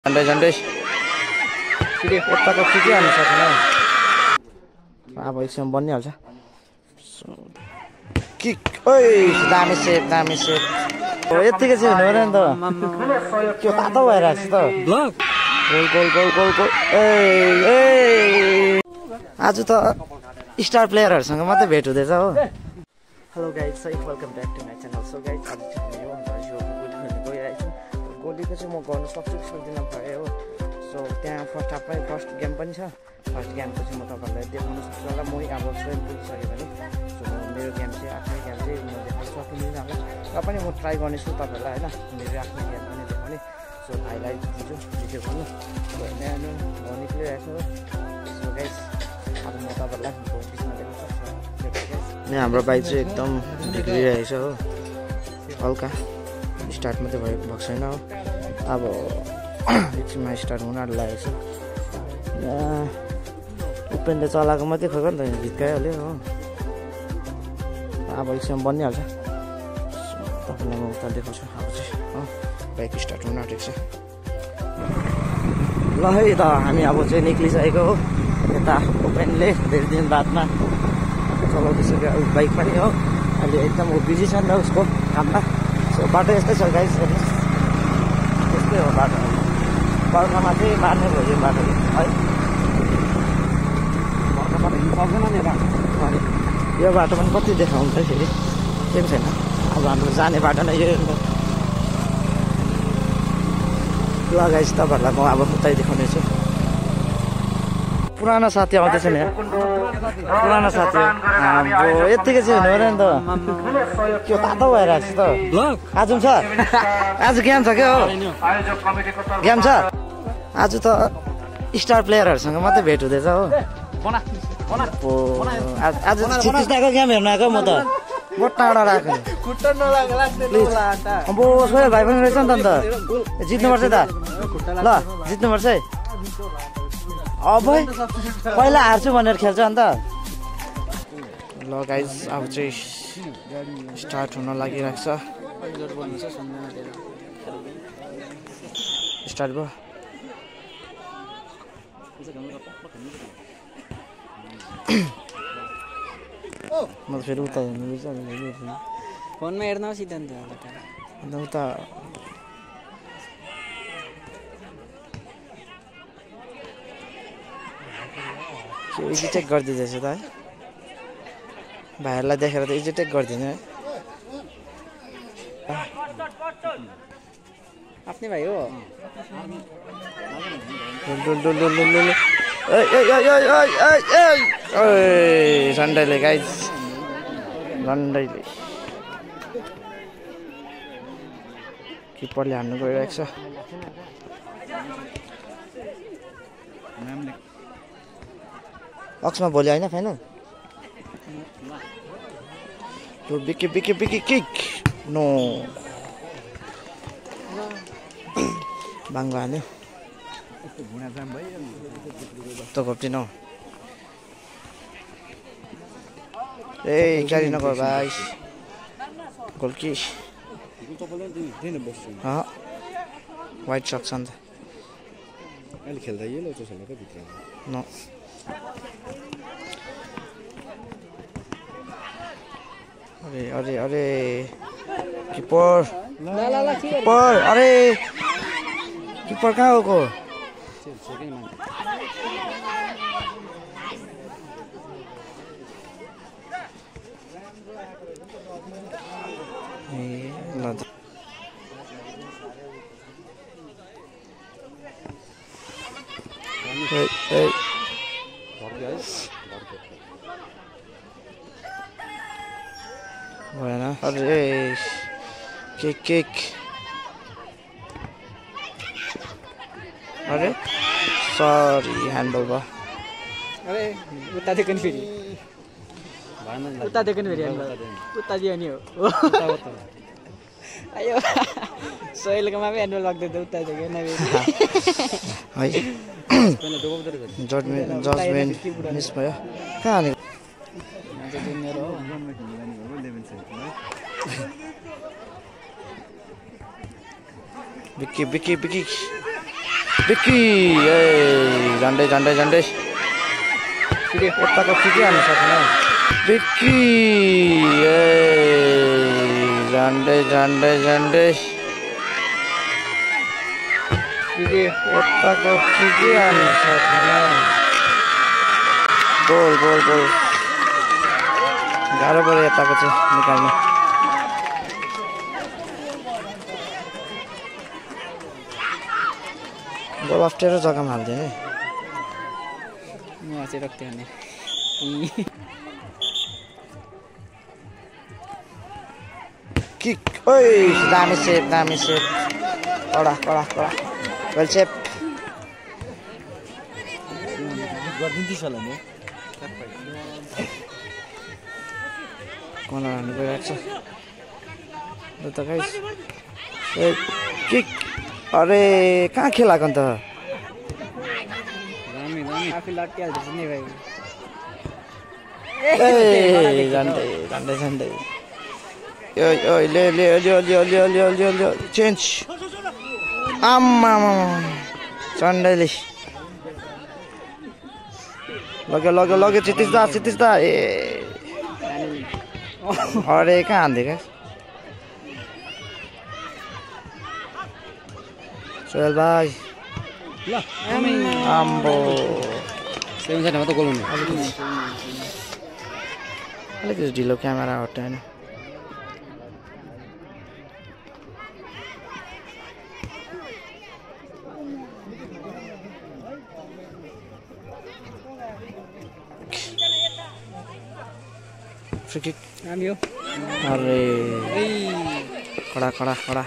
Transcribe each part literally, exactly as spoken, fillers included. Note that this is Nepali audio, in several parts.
झन्डै झन्डै यताको ठिकै हाल्नु सकेन अब एकछिन बनिहाल्छ किक ओइ दामी सेप दामी सेप हो यतिकै चाहिँ हुनु नि त के तातो भइरहेको छ त goal goal goal goal goal ए ए आज त स्टार प्लेयरहरुसँग मात्रै भेट हुँदैछ हो hello guys so welcome back to my channel so guys आज चाहिँ यो गोली खेल्न गइरहेको छु गोलीको चाहिँ म गर्नु सक्छु कि सक्दिनँ भयो हो सो त्यहाँ फर्स्ट हाफमै फर्स्ट गेम पनि छ फर्स्ट गेमको चाहिँ म तपाईँहरूलाई देखाउन सक्छु होला मै अब स्वयं पुगिसकेँ भने सो मेरो गेम चाहिँ आफ्नै गेम चाहिँ म देखाउन सकिँदैन होला र पनि म ट्राई गर्नेछु तपाईँहरूलाई होइन मेरो आफ्नो गेम पनि देखाउने सो भाइलाई दिन्छु भिडियो गर्नु सो न्यानो म निक्लिरहेको छु सो गाइज अब म तपाईँहरूलाई बिचमा देखाउन सक्छु यहाँ हाम्रो बाइक चाहिँ एकदम बिग्रिरहेको छ हो हल्का स्टार्ट मात्रै भएको भएको छैन हो अब एकछिनमा स्टार्ट हुन लागेको छ उपेनले चलाएको मात्रै खोज्यो नि त भित्काइहाल्यो हो अब एकछिनमा बनिहाल्छ तपाईँलाई म उता देखाउँछु अब चाहिँ हो बाइक स्टार्ट हुन आँटेको छ ल है त हामी अब चाहिँ निक्लिसकेको हो यता उपेनले धेरै दिन बादमा चलाउँदैछ बाइक पनि हो अहिले एकदम बिजी छ नि त उसको काममा सो बाटो यस्तै छ गाइस यस्तै हो बाटो बर्खामा चाहिँ मार्ने भयो यो बाटो है बर्खामा हिँड्नु सक्दैन नि अनि यो बाटो पनि कति देखाउँछ फेरि केही छैन अब हाम्रो जाने बाटो नै यो ल गाइस तपाईँहरूलाई म अब उतै देखाउने छु पुरानो साथी आउँदैछ नि पुरानो साथी हो यत्तिकै चाहिँ हुनु नि त के तातो भइरहेको छ त आज पनि छ आज गेम छ क्या हो गेम छ आज त स्टार प्लेयरहरूसँग मात्रै भेट हुँदैछ हो आज चितिसको गेम हेर्नु आएको म त म टाढा राखेँ अब सोहे भाइ पनि रहेछ नि त अन्त जित्नुपर्छ त ल जित्नुपर्छ है अब पहिला हार्छु भनेर खेल्छ अन्त ल गाइज अब चाहिँ स्टार्ट हुन लागिरहेको छ स्टार्ट भयो म त फेरि उता हेर्नु फोनमा हेर्न सिद्धान्त अन्त उता के इजिटेक गरिदिँदैछ त है भाइहरूलाई देखेर त इजिटेक गरिदिनु है आफ्नै भाइ हो झन्डैले गाइज झन्डैले किपरले हान्नु गइरहेको छ अक्समा भोलि होइन फाइनल बिके बिके बिके किक नो बाङ्गो हाल्यो त घोप्टिन हौ ए क्यारी नगर भाइ गोल कि वाइट सक्छ नि त अहिले खेल्दा यही लाउँछ होला त भित्र न अरे अरे अरे किपर किपर अरे किपर कहाँ हो को ए ल त ए ए भएन अरे केक केक अरे सरी ह्यान्डबल भयो अरे उता देखि फेरि उता देखि फेरि उता दियो नि हो अयो सोहेलकोमा पनि ह्यान्डबल लाग्दै त उता देखि है जजमेन्ट जजमेन्ट मिस भयो कहाँ हानेको बिकी बिकी बिकी विक्की ए झन्डै झन्डै झन्डै यताको ठिकै हाल्नु सक्दैन विक्की ए झन्डै झन्डै झन्डै यताको ठिकै हाल्नु सक्दैन गोल गोल गोल गाह्रो पऱ्यो यताको चाहिँ निकाल्नु गोल अप्ठ्यारो जग्गामा हाल्दैन है म चाहिँ रक्ति हाल्ने किक ओइ दामी सेप दामी सेप कडा कडा कडा वेल सेप गरिदिन्छु होला नि कोना हान्नु गइरहेको छ ल त गाइस ए किक अरे कहाँ खेलाएको अन्त दामी दामी आफै लट्टिहाल्छ नि भाइ ए झन्डै झन्डै झन्डै यो यो ले ले लियो लियो लियो लियो लियो लियो चेन्ज आम्मा झन्डैले लग्यो लग्यो लग्यो चितिस दा चितिस दा ए अरे कहाँ हान्दै क्या सोहेल भाइ ल आम्बो सेभेन साइडमा त गोल हुने अलिकति ढिलो क्यामेरा हटाएन फ्री किक दामी हो अरे कडा कडा कडा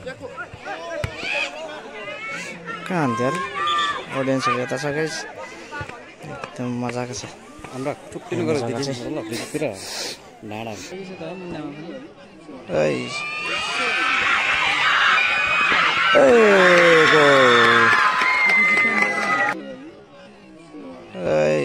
कहाँ हान्थ्यो अरे अडियन्सहरू यता छ गाइस एकदम मजाको छ हाम्रो टुक्टिनु गरेर देखिन्छ ल भित्रतिर डाँडा ऐ ए गोल ऐ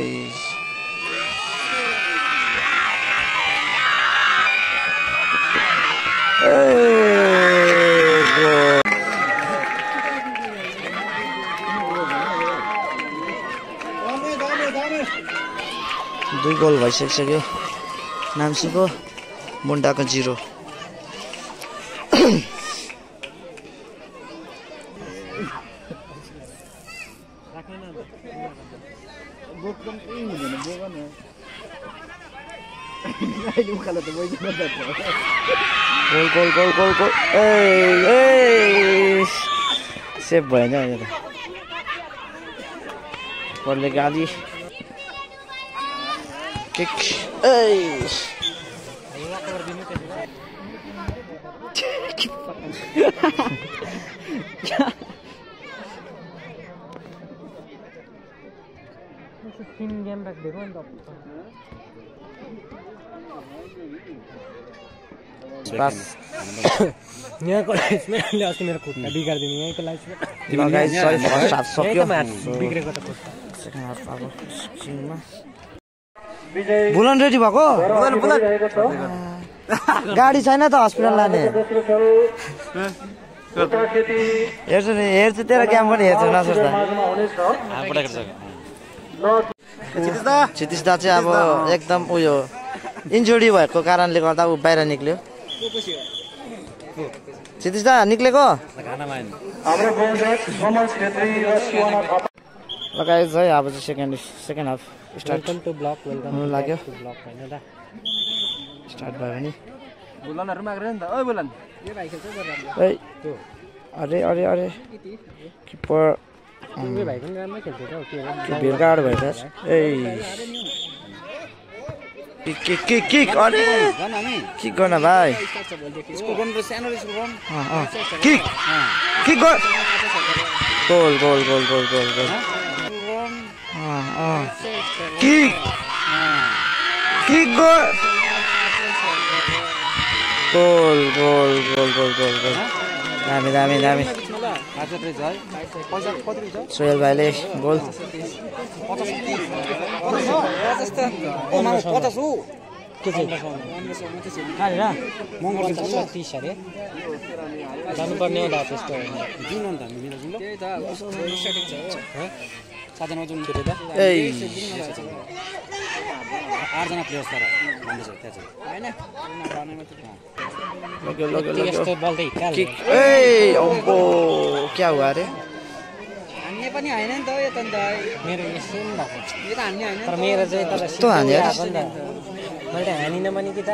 दुई गोल भइसकिसक्यो नाम्सीको मुन्टाको zero goal goal goal goal goal ए ए सेभ भएन यो त बलले गाली किक ए तीन गेम राखिदिएको नि त बस यहाँको लाइट्सम्यानले अस्ति मेरो खुट्टा बिगारिदिनु यहाँको लाइट्सम्यान गाइस सरी फर्स्ट हाफ सक्यो बिग्रेको त खुट्टा सेकेन्ड हाफ अब स्क्रिनमा बुलन रेडी भएको बुलन बुलन गाडी छैन त हस्पिटल लाने हेर्छु नि हेर्छु तेरो क्याम पनि हेर्छु नसोच्दा क्षितिज दा चाहिँ अब एकदम उयो इन्जुरी भएको कारणले गर्दा ऊ बाहिर निक्ल्यो क्षितिज दा निक्लेको लगाइज है अब चाहिँ second second half start to block welcome लाग्यो टु ब्लक हैन त स्टार्ट भयो भने बुलनहरु माग्रे नि त ओइ बुलन यो भाइ खेल्छ ए अरे अरे अरे किपर यो भाइ पनि राम्रो खेल्छ त के हो के भिरगाड भयो त ए किक किक किक किक अरे किक गर्न भाइ यसको गर्नु सानो यसको गर्नु kick kick goal goal goal goal goal goal goal kick kick goal goal goal goal goal goal goal दामी दामी दामी सोहेल भाइले गोल जानुपर्ने होला त्यस्तो जुन अन्त हामी मिला जुन ल त्यही त सेटिङ छ हो सातजना जुन के त ए आठ जना प्लेयर्स तर भन्दैछ त्यहाँ चाहिँ हैन नखाने मात्र लग्यो लग्यो लग्यो यस्तो बल चाहिँ काल किक ए ओम्बो क्या हुआ रे हान्ने पनि हैन नि त यो त अन्त मेरो यस्तो नि भएको यो त हान्ने हैन तर मेरो चाहिँ तर यस्तो हान्यो यार। आएको नि त मैले हानिन पनि कि त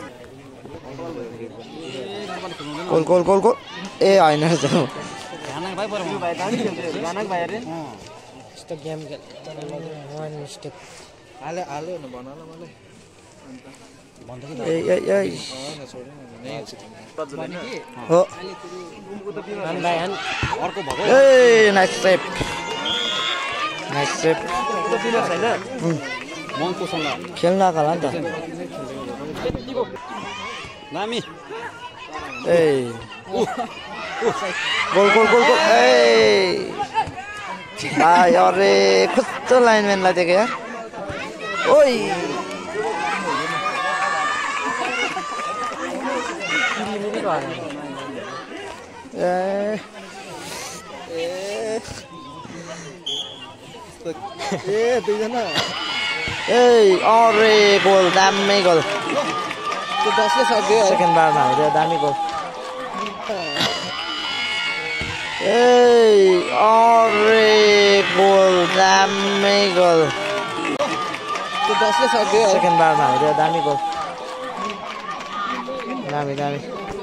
गोल गोल गोल गोल ए होइन रहेछ खाना भाइ पर भाइ दामी खेल्छ गाना भाइ रे यस्तो गेम खेल तर वान मिस्टेक हाले हाले न बनाला मलाई भन्दै ए ए ए हो अनि भाइ हान अर्को भएको ए नाइस सेभ नाइस सेभ मङ्कोसँग खेल्न आएको होला नि त नामी ए गोल गोल गोल गोल ए भाइ अरे कस्तो लाइनम्यानलाई दिएको यार ओइ ए ए दुईजना ए अरे गोल दामी गोल त्यो दसले सक्यो सेकेन्ड बारमा हो दामी गोल ए अरे गोल दामी गोल त्यो दसले सक्यो सेकेन्ड बारमा हो दामी गोल दामी दामी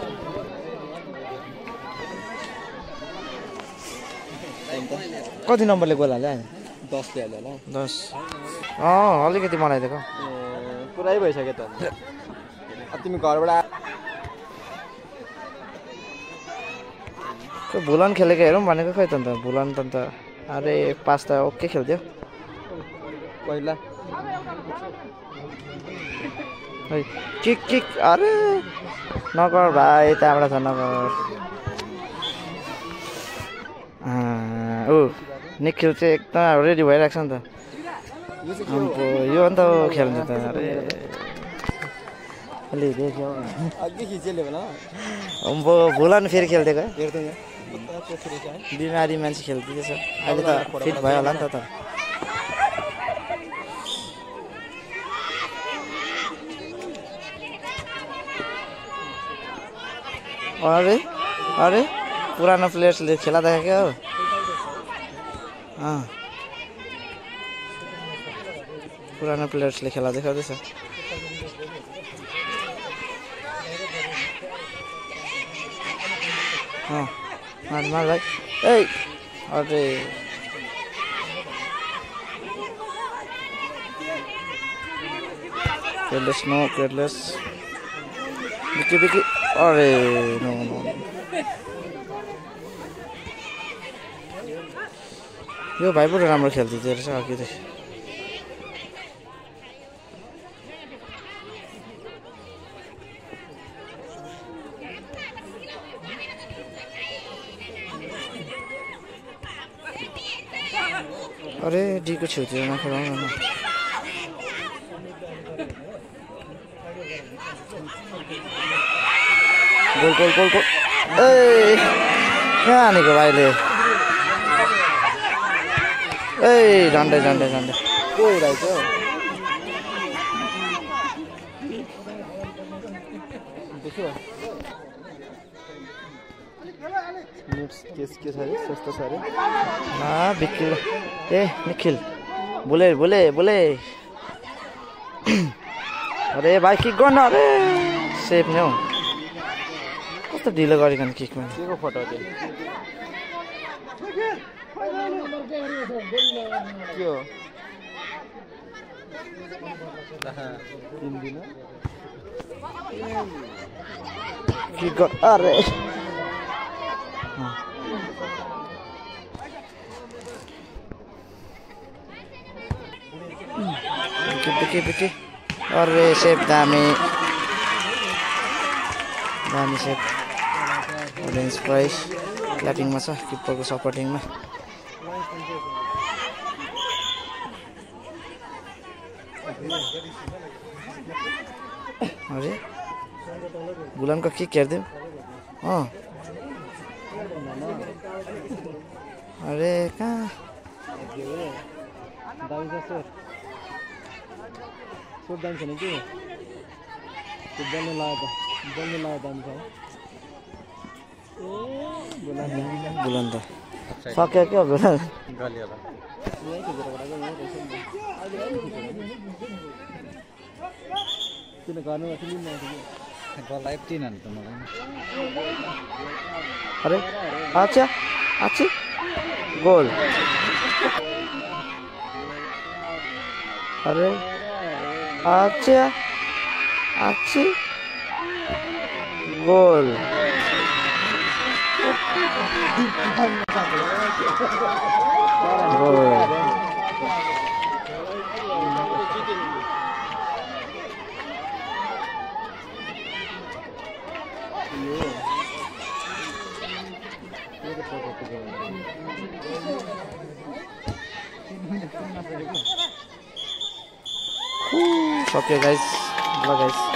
कति नम्बरले गोल हाल्यो दसले हाल्यो होला दस अँ अलिकति बनाइदिएको पुरै भइसक्यो त तिमी घरबाट खोइ भुलन खेलेको हेरौँ भनेको खै त अन्त भुलन त अन्त अरे पास त ओके खेल्थ्यो पहिला है किक किक अरे नगर भाइ त्यहाँबाट छ नगर ऊ निखिल चाहिँ एकदम रेडी भइरहेको छ नि त अब यो अन्त खेल्नु त अरे अलि देख्यो अघि खिचेले होला अब भुलन फेरि खेलिदिएको हेर्दै बिमारी मान्छे खेलिदिँदैछ अहिले त फिट भयो होला नि त त अरे अरे पुरानो प्लेयर्सले खेला देखेको हो अँ पुरानो प्लेयर्सले खेला देखाउँदैछ अँ मार मार भाइ ए अरे केयरलेस नो केयरलेस बिकी बिकी अरे नो नो यो भाइ पनि राम्रो खेल्थ्यो रहेछ अघि त अरे डीको छेउतिर नखेलाउन न गोल गोल गोल गोल ए कहाँ हानेको भाइले ए झन्डै झन्डै झन्डै को हेराइ थियो देख्यो नेट्स केस के छ रे सस्तो छ रे आ बिकिल ए निखिल बोले बोले बोले अरे भाइ किक गर्न अरे सेफ नि हौ कस्तो ढिलो गरिकन किकमा के को फोटो थियो के हो हिन्दी न किक गर अरे बिकी बिकी बिकी अरे सेफ दामी दामी सेफ अरेन्ज प्राइस क्ल्यापिङमा छ किपरको सपोर्टिङमा अरे बुलनको किक हेरिदिउँ अँ अरे कहाँ दामी छ सोर सोर दामी छैन कि त्यो बल्ने लाग्यो त बल्ने लाग्यो दामी छ बुलन्द सक्यो क्या बुलन्द किन गर्नु अरे अच्छा अच्छा गोल अरे अच्छा अच्छा गोल गोल सक्यो गाइस ल गाइस